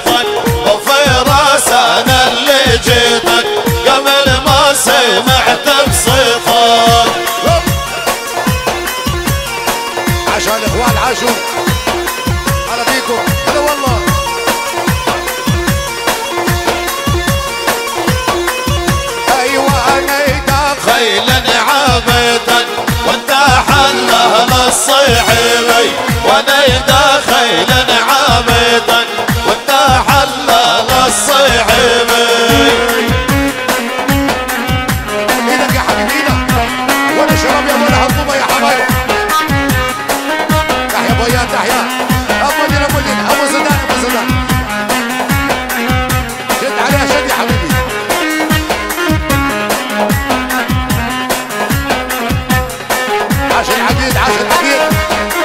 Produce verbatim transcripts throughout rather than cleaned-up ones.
صيتك وفراس انا اللي جيتك قبل ما سمعت بصيتك. عشان الاخوان عاشوا هلا فيكم هلا والله. ايوه انا داخل عبيتك وانت حله للصيحبي وانا داخل عبيتك وانت حله للصيحبي. ايدك يا حبيبي ايدك وانا شرب يا ولا هالطوبه يا حبايب. تحيا بيان تحيا ابو دين ابو دين ابو زدان ابو زدان. شد عليها شد يا حبيبي. عاش العبيد عاش العبيد.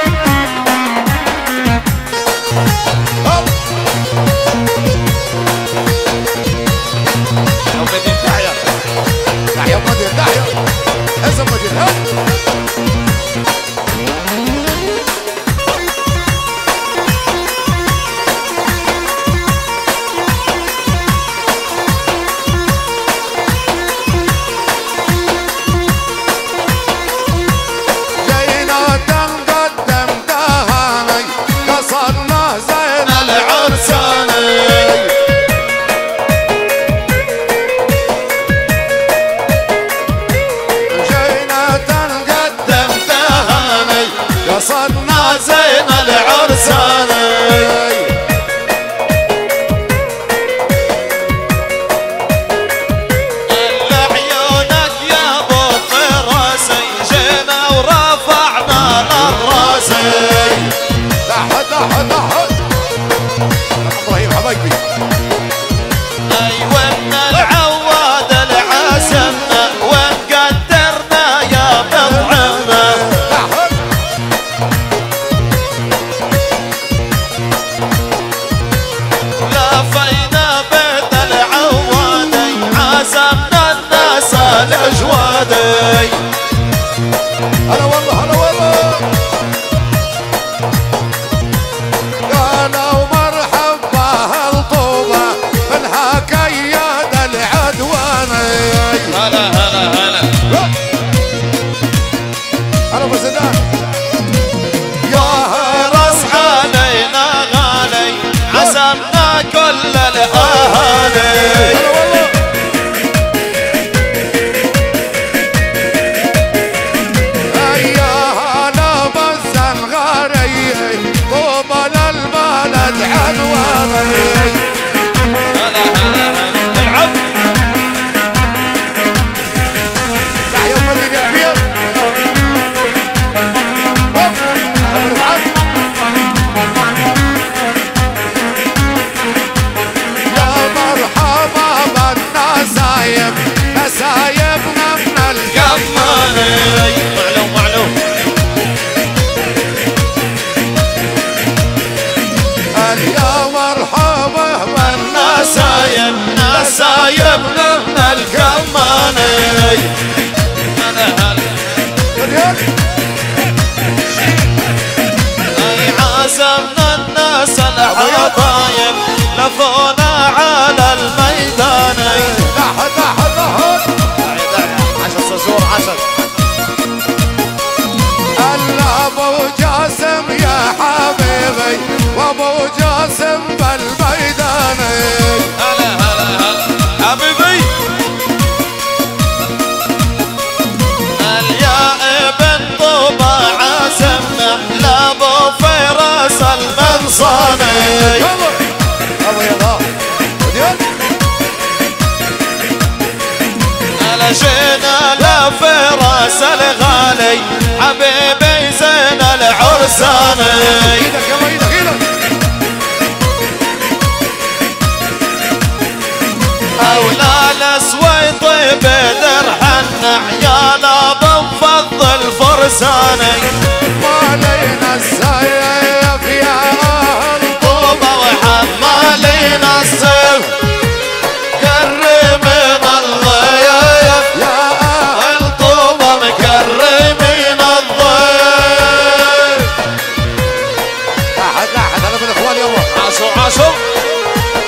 ابو دين تحيا تحيا ابو دين تحيا اسم ابو دين. قصدنا زين العرساني لعيونك يا ابو فراسي جينا ورفعنا للراسي. لحد لحد لحد ابراهيم حبايبي. ايوه من العواد العسمنا وين قدرنا يا بضعنا. لفينا بيت العوادي عزمنا الناس الاجوادي. هلا والله هلا والله. قالوا مرحبا هالطوبة منها كياد العدواني. هلا هلا هلا هلا ابو زيدان. راس علينا غالي عزمنا كل الاهالي. نسايبنا من القماني. معلوم معلوم يا مرحبا بالنسايب نسايبنا من القماني. هلا هلا اي عزمنا الناس الحبايب لفونا على الميدان. لحد لحد لحد عشر صزور عشر. هلا ابو جاسم يا حبيبي وابو جاسم بالميدان. هلا هلا هلا حبيبي. اليا ابن طوبة عزمنا لابو فراس المنصاني. ابو يلا هلا جينا لفراس الغالي حبيبي زين العرساني. ايدك يلا ايدك ايدك. أولى السويطي بدرحنا عيال ابو مفضل فرساني. مالينا السيف يا اهل طوبة وحمالين السيف كرمين الضيف يا اهل طوبة مكرمين الضيف. احد احد هذا من الاخوان يلا. عاشوا عاشوا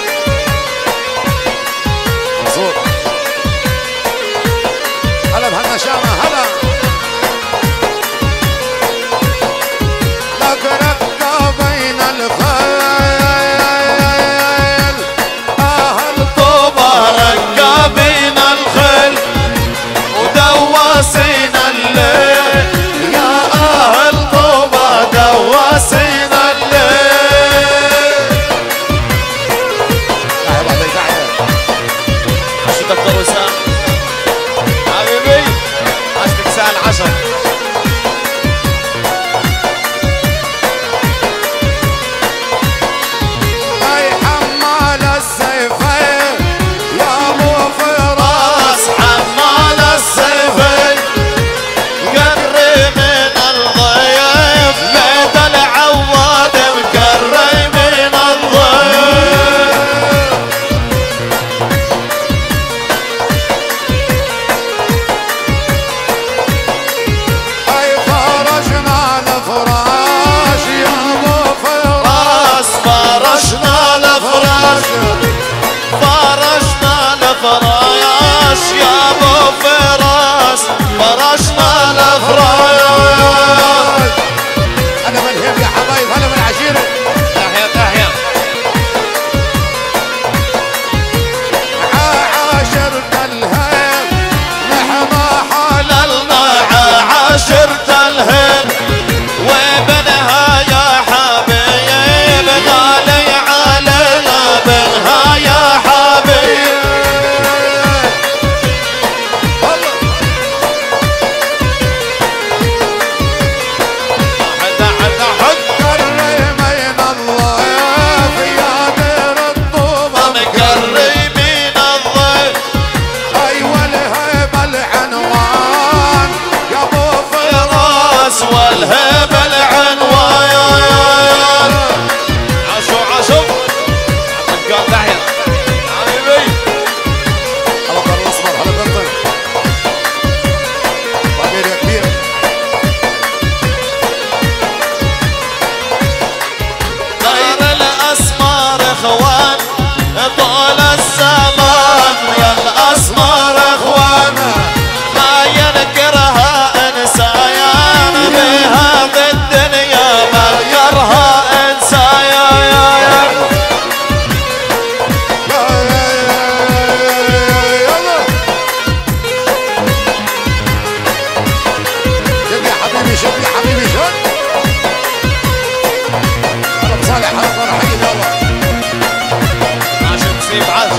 الشريف عاش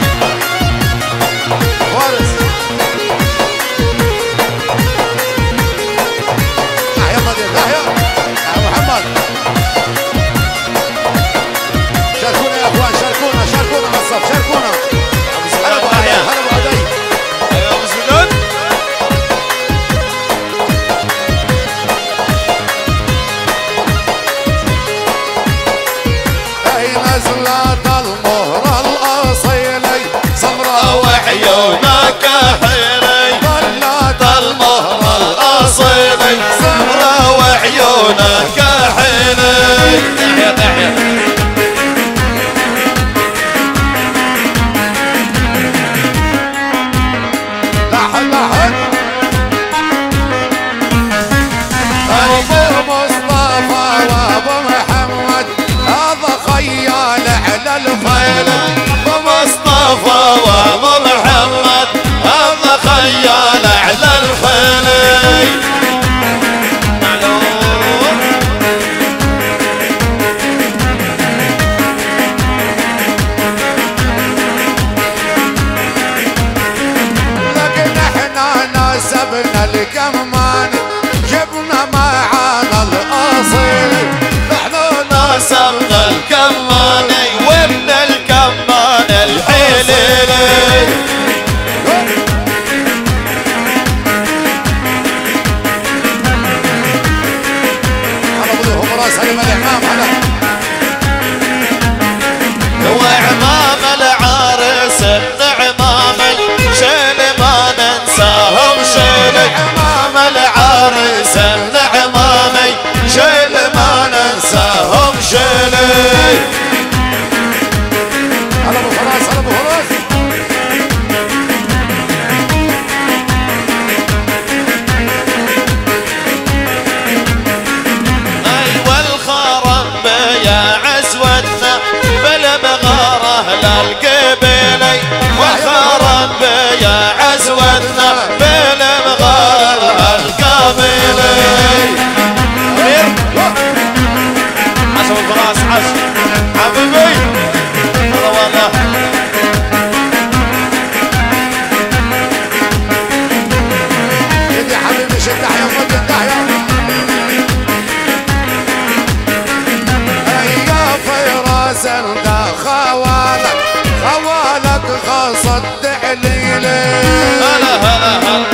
فارس تحيا مدير تحيا يا محمد شاركونا يا اخوان شاركونا شاركونا على الصف شاركونا هلا ابو عدي هلا ابو عدي ايوه ابو سدود اي نزلت المهر الاصيلي سمراء وعيونك حيلي ظلت المهر الاصيلي سمرة وعيونك حيلي تحيا تحيا لحن لحن ابو مصطفى وابو محمد هذا خيال على الخيل مصطفى وابو محمد هذا خيال على الخيل لكن احنا ناسبنا الكمان جبنا معانا الاصيل نحن ناسبنا الكماني وابن الكمان الحليلي هلا بضيهم راس هلا الامام هلا وعمام العرس النعمامي شيل ما ننساهم شيل عمام العرس النعمامي شيل ما ننساهم شيل هلا ابو فراس هلا ابو فراس ايوه الخرم يا عزوتنا بالمغاره للقبيلي والخرم يا عزوتنا بالمغاره القبيلي عشان الفراس عش حبيبي هلا والله يا حبيبي شد تحيا مدين تحيا يا فراس انت خوالك خوالك خاصة تعليلي هلا هلا هلا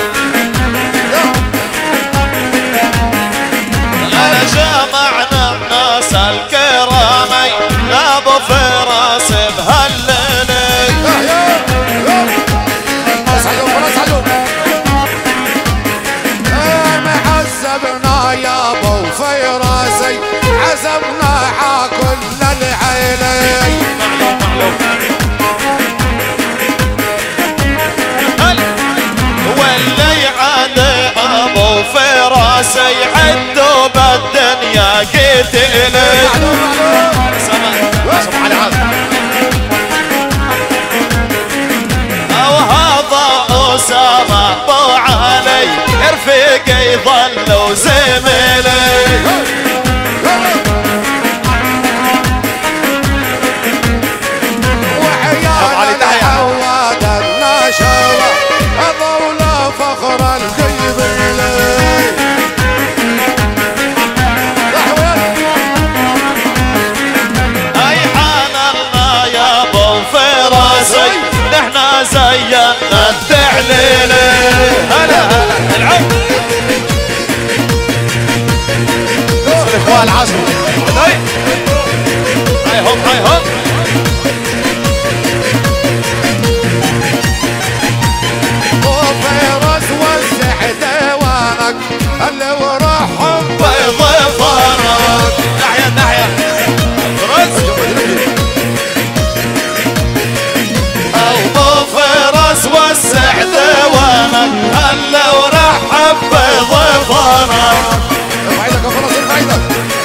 أنا جمعنا الناس الكرامي لابو فراس بهالليلي تحيا اسعدوا اسعدوا معذبنا يا ابو فيراسي عزمنا ع كل العيلي واللي عاد ابو فراس يعدوا بالدنيا قتلي علي عاد او هذا اسامه ابو علي رفيقي يظلوا زميلي وعيال العواد النشوة هذول فخر القبيلة اي حان الله يا ابو فراسي نحنا زينا التعليل هلا هلا العب الاخوان عزم هاي هاي هم هاي هم وفيروس وسع ديوانك اللي ورحب بضيفانك ناحية ناحية فرس او بفرس وسع ديوانك هلا ورحب بضيفانك ارفع ايدك يا فرس ارفع ايدك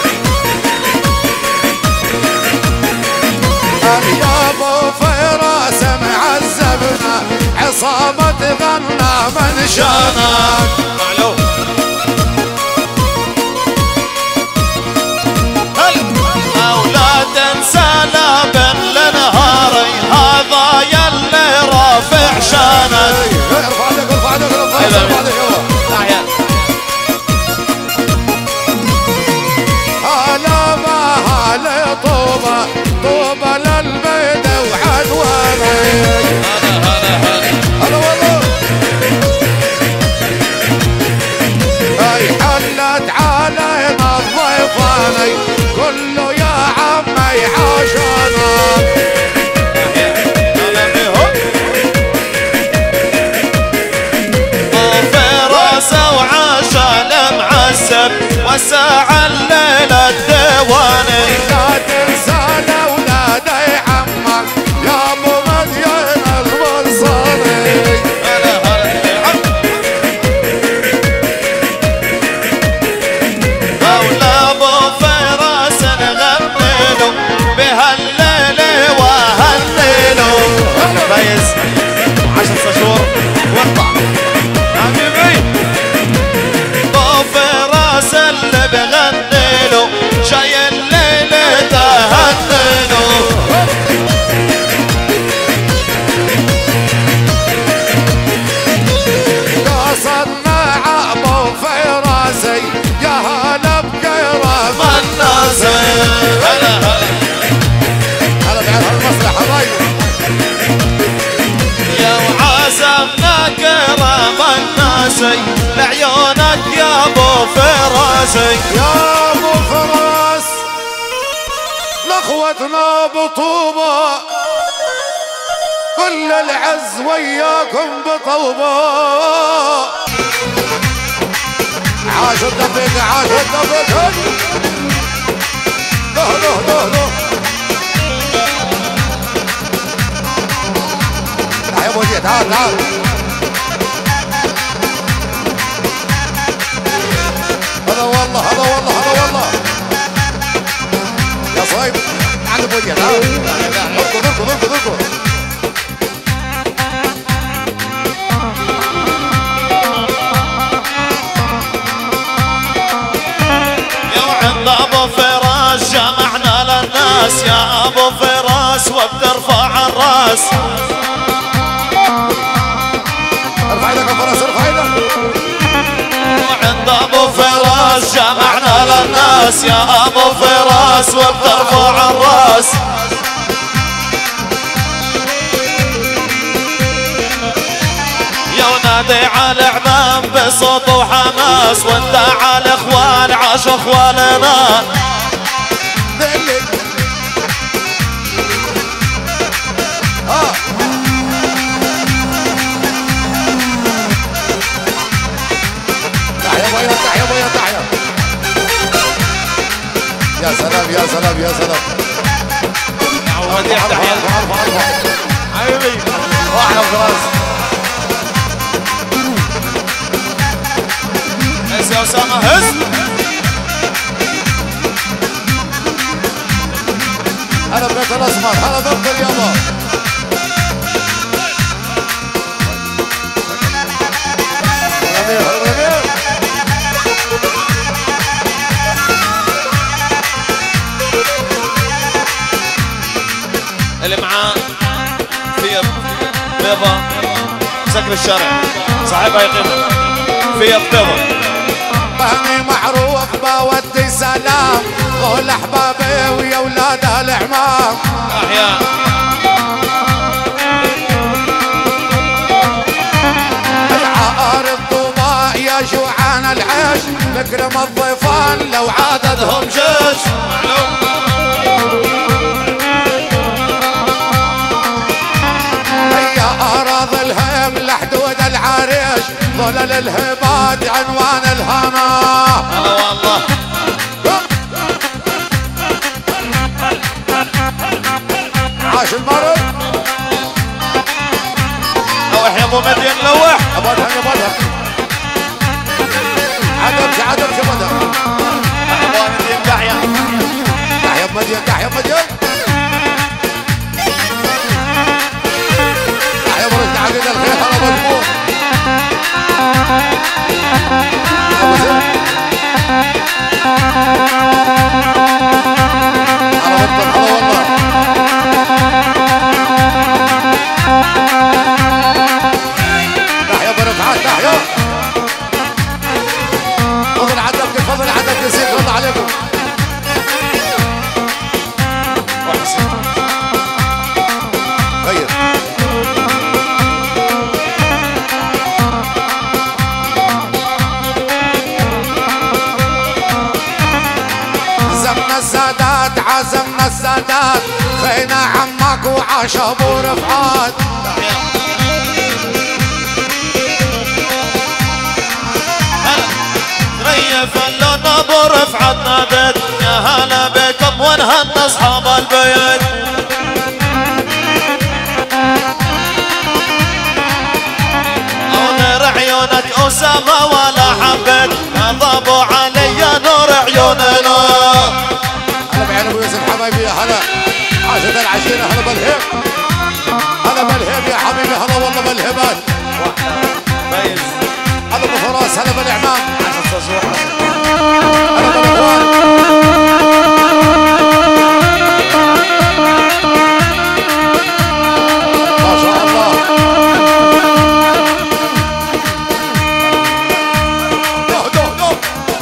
يا ابو فيروس معذبنا عصابة غنى من شانك معلوم اولاد سلام لنهاري هذا والبيد وعنواني. هلا هلا هلا هلا والله. هاي حلت علينا الضيفاني كله يا عمي عاشانا. وعاش المعسب وساع الليل الديواني. لا تنسى اولادي عمك يا ابو مدين البصري. هلا هلا مولا ابو فراس نغنيله بهالليل وهالليل. فايز عشر شهور وقطع حبيبي ابو فراس اللي بغنيله جاي الليل تهنيله. قصدنا ابو فراسي يا هلا بكرم الناس. هلا هلا هلا بعد هالمسرح حبايبي. يا وعازمنا كرم الناس لعيونك يا ابو فراسي. يا ابو فراس لاخوتنا بطوبه كل العز وياكم بطوبه. عاش الدفق عاش الدفق. له له له له. تعال يا ابو جيه تعال تعال. هلا والله هلا والله هلا والله. يا صايب تعال ابو جيه تعال. اركض اركض اركض اركض. ابو فراس جمعنا للناس يا ابو فراس وبترفع الراس. ارفع ايدك يا فراس ارفع ايدك. وعند ابو فراس جمعنا للناس يا ابو فراس وبترفع الراس. يا ونادي على اعلام بصوت وحماس وانت على اخوان عاش اخواننا. دلك اه تحيا بيا تحيا بيا تحيا. يا سلام يا سلام يا سلام. عودي تحيا ارفع ارفع حبيبي. واحنا وخلاص. هز يا اسامه هز. هلا بيت الاسمر هلا دكتور يابا. رميل رميل. اللي معاه فيض بيضة سكر الشارع صاحبها يقيمها فيض بيضة. فهمي معروف بودي سلام قول احبابي ويا اولاد العمام. احياء العقارب طوباء يا جوعان العيش نكرم الضيفان لو عددهم جيش. هيا اراضي الهيم لحدود العريش ظلل الهبات عنوان الهنا. هلا والله. عاش المرض. لوح يا ابو مدين لوح. ابدها يا ابدها. عدمش عدمش ابدها. ابو مدين تحيا. تحيا بمدين تحيا بمدين. تحيا برشد عقيد الخير هلا مضبوط. ابو زين. هلا بطل هلا والله. تحيا برفعات تحيا. فضل عدمك فضل عدمك يزيد الله عليكم. علينا عمك وعاش ابو رفعات. تريف اللون ابو رفعت نادت يا هلا بكم ونهن اصحاب البيت. نور عيونك اسامه ولا حبت غضبوا علي نور عيوننا. هلا بعين ابو يوسف حبايبي يا هلا عاشت العشيره. هلا بالهيب هلا بالهيب يا حبيبي. هلا والله بالهبات. هلا بفراس. هلا بالاعمام. هلا بالاخوان. ما شاء الله. دوه دوه دوه.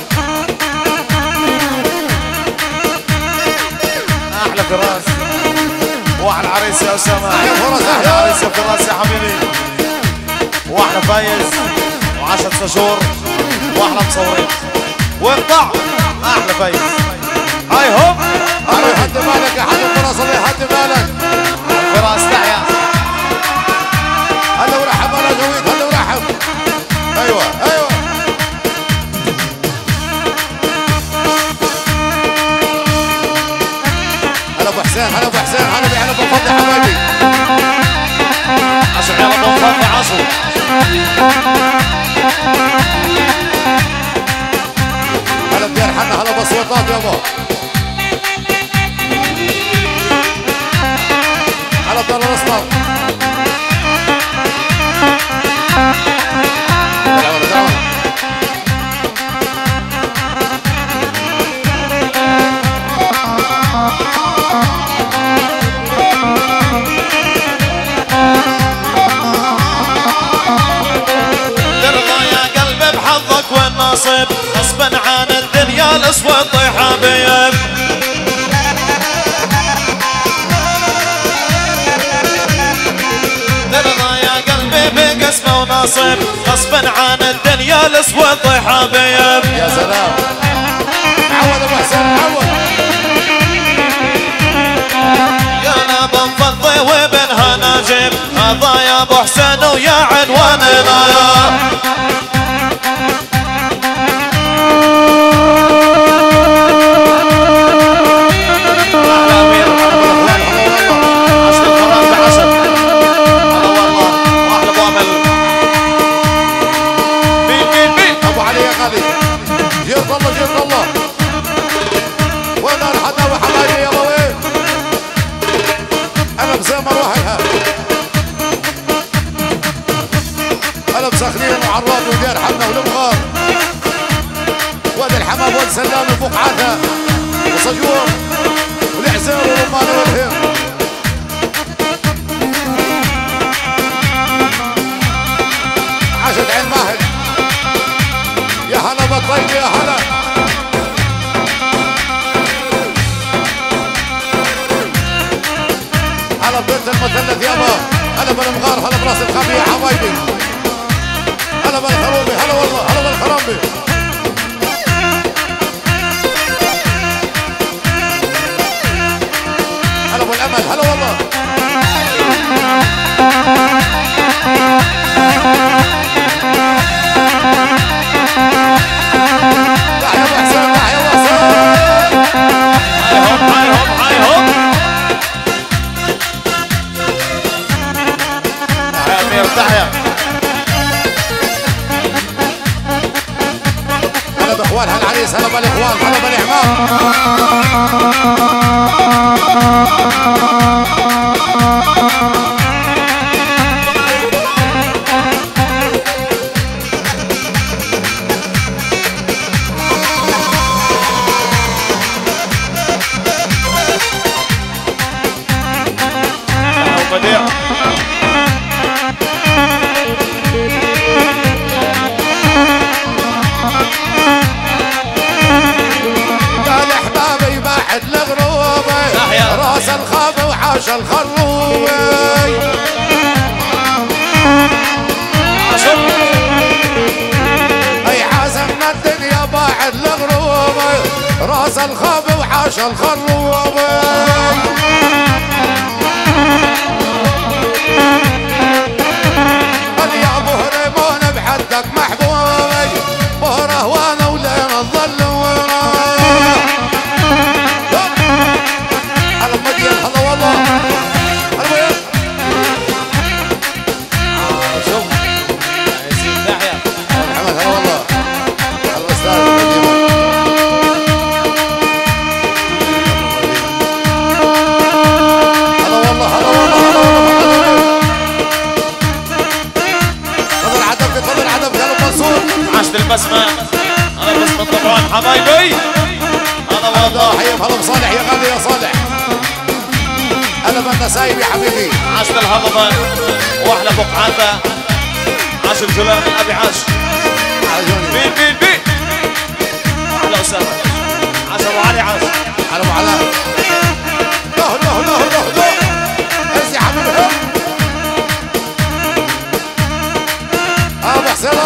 احلى فراس واحلى عريس يا اسامه. احلى فراس. احلى عريس يا فراس يا حبيبي. واحلى فايز وعشرة سجور واحلى مصورين وانطع. احلى فايز. هاي هوب. الله يهدي بالك يا حبيبي فراس. الله يهدي بالك. فراس تحيا. هلا ورحب. هلا جويد. هلا ورحب. ايوه ايوه. هلا ابو حسين. هلا ابو حسين. هلا بعين ابو فضل حبايبي. عشر يا ابو فضل عصر. هلا بدير حنا. هلا بصوتات يابا. هلا بدار الاسمر. والنصب غصبا عن الدنيا الاسود طيحه بيب. ترضى يا قلبي بقسمه ونصب غصبا عن الدنيا الاسود طيحه بيب. يا سلام. عوض ابو حسين. عوض. يا بن فضي وبنها ناجم هذا يا ابو حسين ويا عنواننا. جيت الله جيت الله. وين الحداوي حبايبي يابا وين؟ انا بزمر وحدها. انا بسخنين وعراب ودير حمنا والمغار. وادي الحمام وادي سلام وفقعتها وصجور والعزير والرمان والهم. عاشت عين ماهر. يا هلا بالطيب. يا هلا. هلا بنت المثلث يابا. هلا بالمغار. هلا براس الخابي يا حبايبي. هلا بالخروبي. هلا والله. هلا بالخرامبي. هلا بالامل. هلا والله. تحيا ابو حسين. تحيا ابو حسين. هاي هوب هاي هوب هاي هوب. تحيا امير. تحيا. هلا باخوان هالعريس. هلا بالاخوان. هلا بالاعمام. بديع. قال احبابي بعد الغروبي راس الخاب وعاش الخروبي. اي عازمنا الدنيا بعد الغروبي راس الخاب وعاش الخروبي. النسايب يا حبيبي. عاشت الهضبه واحلى بقعته. عاش الجلال من ابي عاش. بيل بيل بيل اهلا وسهلا. عاش ابو علي عاش. على ابو علاء. له له له له له بس يا حبيبي. ابو حسين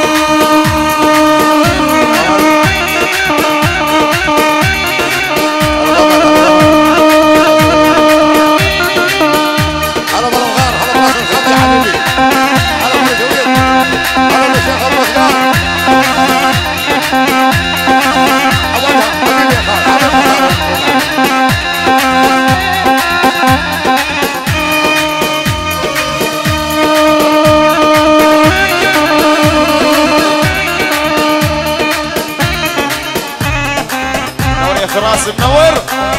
فراس منور.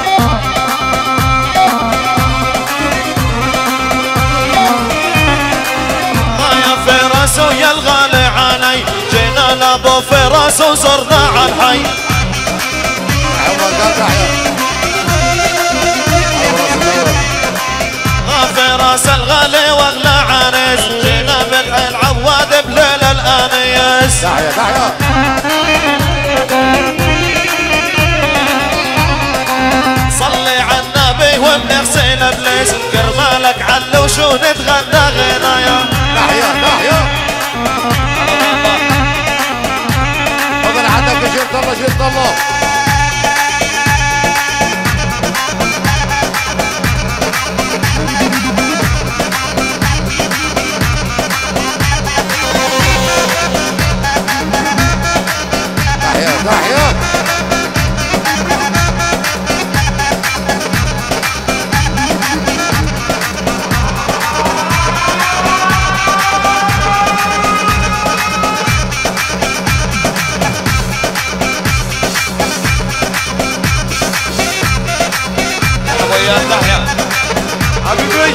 يا فراس ويا الغالي علي جينا لابو فراس وزرنا عالحي. فراس الغالي واغلى عريس جينا بدعي العواد بليل الانيس. تحيا تحيا وبنغسل ابليس كرمالك علو شو نتغنى غنايا. تحيا تحيا فضل عندك جيت الله جيت الله. تحيا تحيا تحيا حبيبي.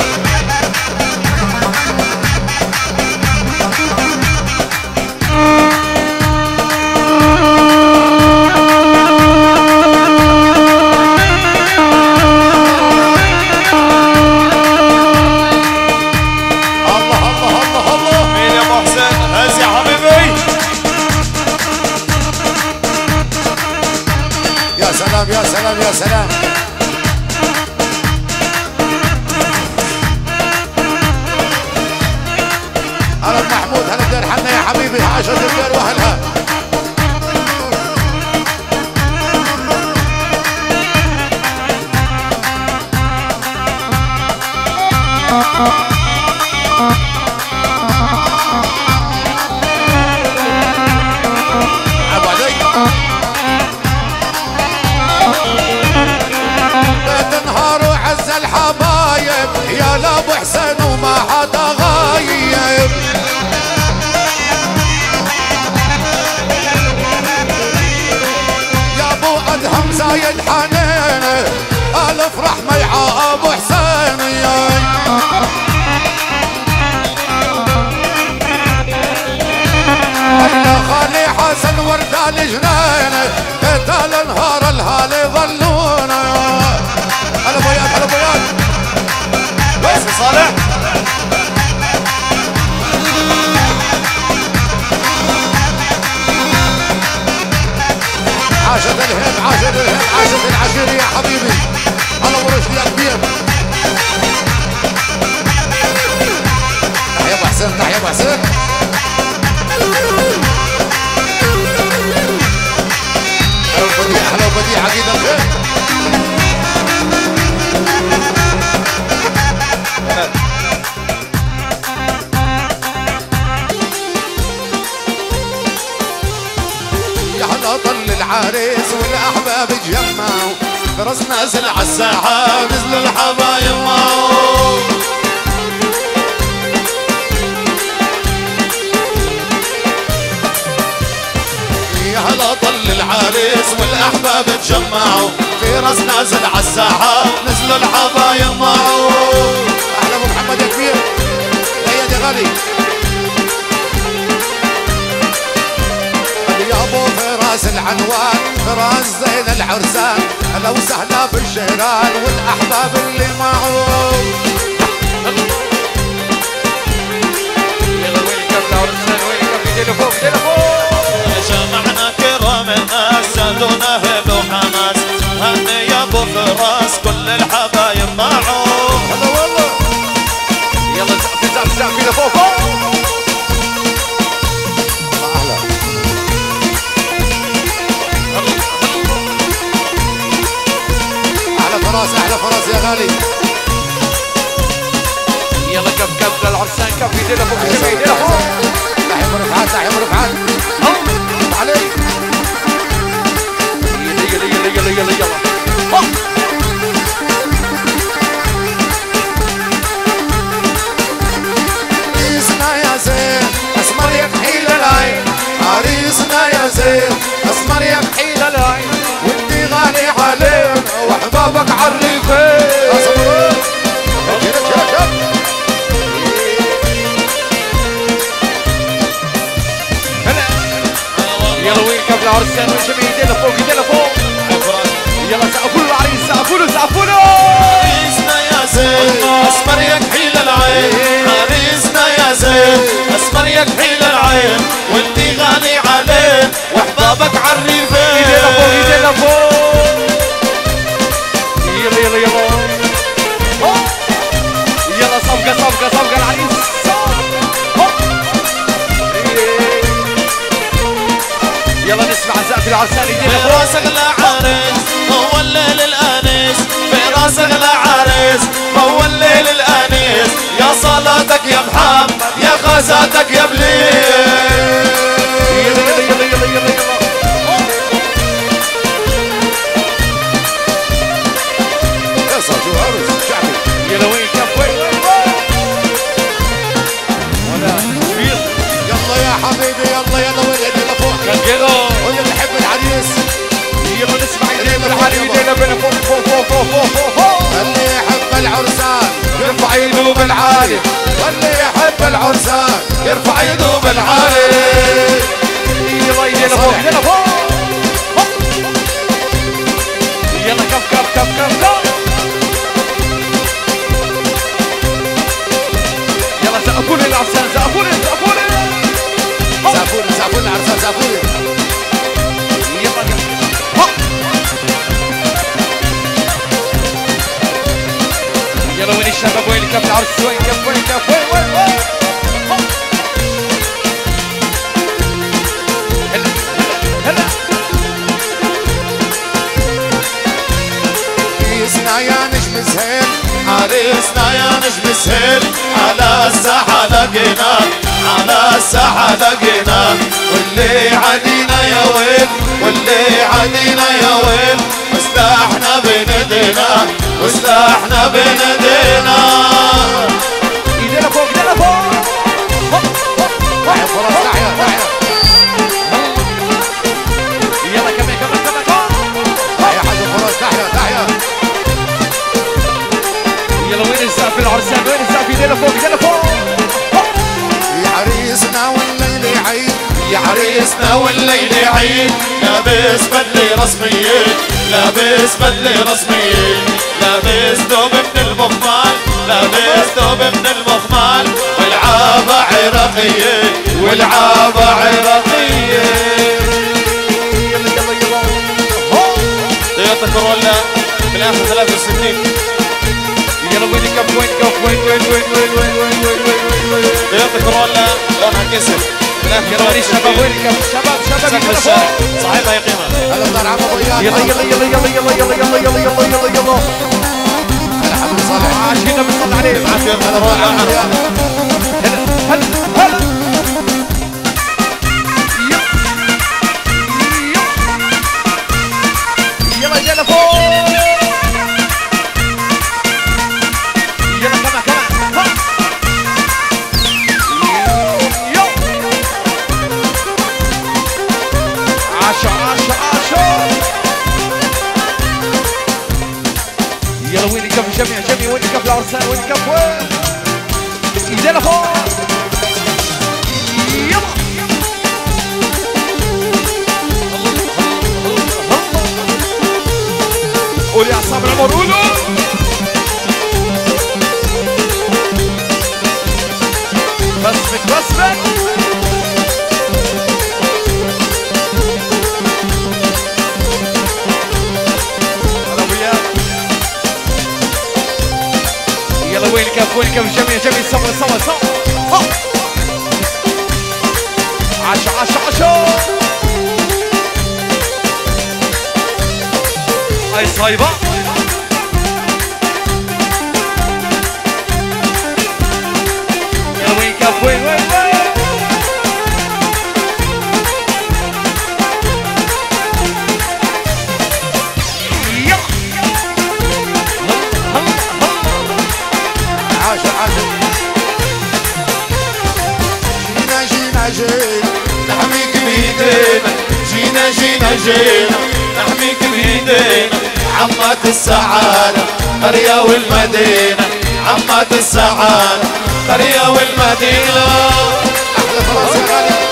الله الله الله الله. مين يا ابو حسين؟ هز يا حبيبي. يا سلام يا سلام يا سلام. هلا محمود هلا بدير حنا يا حبيبي. عاشت الدير واهلها. ابو علي بيت نهار وعز الحبايب يا لابو حسين وما حدا غايب. يا ابو ادهم زايد حنين الف رحمه يا ابو حسين. يا خالي حسن وردال جنين قتال نهار الهالي ظلونا. هلا بياض هلا بياض. بس صالح عاشت الهب عاشت الهب عاشت العشيرة يا حبيبي. هلا ورشدي يا كبير. تحيا ابو حسين تحيا ابو حسين. هلا وبديع هلا وبديع عقيد الخير. يا هلا طل العريس والاحباب تجمعوا فرس نازل عالساحه نزلوا الحبايب معه. يا هلا طل العريس والاحباب تجمعوا في راس نازل عالساحه نزلوا الحبايب معه. احلى ابو محمد يا كبير. هيا يا غالي. يا ابو فراس العنوان راس زين العرسان هلا وسهلا بالجيران والاحباب اللي معه يلا وين كف العرسان وين كف ايدينا فوق ايدينا فوق جمعنا كرام الناس زادونا هب وحماس هني يا ابو فراس كل الحبايب معه هلا والله يلا زقف زقف زقف ايدينا فوق فوق فراس احلى فراس يا غالي يلا كف كف للعرسان كف ايدينا فوق جميع ايدينا فوق تحية ورفعات تحية ورفعات عليك يلا يلا يلا يلا يلا يلا عريسنا يا زين اسمر يكحيل العين عريسنا يا زين اسمر يكحيل العين وانتي غالي عليه واحبابك عالريفين يلا وين كف العرسان وين جميع ايدينا فوق ايدينا فوق يلا سقفوا له العريس سقفوا له سقفوا له عريسنا يا زين اسمر يكحيل العين عريسنا يا زين اسمر يكحيل العين وانتي غالي عليه واحبابك عالريفين ايدينا فوق ايدينا فوق يلا يلا يلا يلا صفقة صفقة صفقة العريس يلا نسمع زقف العرسان ايدينا في راس اغلى عريس هو الليل الانيس في راس اغلى عريس هو الليل الانيس يا صلاتك يا محمد يا غزاتك يا بليل يلا يلا يلا يلا يلا يلا وين كف وين وين ولا كبير يلا يا حبيبي يلا يلا وين ايدينا فوق كان كده واللي بيحب العريس يلا نسمع ايدينا العريس ايدينا بين فوق فوق فوق فوق فوق فوق فوق اللي يحب العرسان يرفع ايده بالعالي واللي يحب العرسان يرفع ايده بالعالي يلا ايدينا فوق ايدينا فوق يلا كف كف كف كف كف يلا سقفوا لي العرسان سقفوا لي سقفوا لي زعفوني زعفوني العرسان زعفوني يلا يلا وين الشباب وين كف العرس وين كف وين كف وين وين وين هلا هلا عريسنا يا نجم سهيل عريسنا يا نجم سهيل على الساحة لقينا على الساحة لقينا واللي عدينا يا ويل واللي عدينا يا ويل وسلاحنا بين ايدينا وسلاحنا بين ايدينا ايدينا فوق ايدينا فوق تحية فراس تحية تحية يلا كمان كمان كمان تحية حاج فراس تحية تحية يلا وين السقف العرسان وين السقف ايدينا فوق ايدينا فوق يا عريسنا والليل عيد يا عريسنا والليل عيد لابس بدلة رسمية لابس بدلة رسمية لابس ثوب من المخمال لابس ثوب من المخمال والعابة عراقية والعابة عراقية يلا يلا يلا تويوتا كورولا من آخر ثلاثة وستين يلا وين كف وين كف وين وين وين وين وين وين وين وين وين تويوتا كورولا لونها كسر من آخر يلا وين الشباب وين كف شباب شباب سقف يلا الشارع فوق صاحبها يقيمها هلا بدنا نعمل وياك يلا يلا يلا يلا يلا يلا يلا يلا يلا يلا يلا هلا حبيبي صالح عاشقنا بنصلي عليه معك تويوتا كورولا هلا هلا هلا يلا يلا فوق يلا كمان كمان يلا عاشا عاشا عاشا يلا وين كف جميع جميع وين كف العرسان وين كف وين جميل جميل سوا سوا سوا. عشا عشا عشا. هاي صايبة. يا وين كف وين وين وين. عاشا عاشا. جينا جينا جينا نحميك بيدينا، جينا جينا جينا نحميك بيدينا. عمات السعادة قرية والمدينة، عمات السعادة قرية والمدينة. أحلى فراس يا غالي.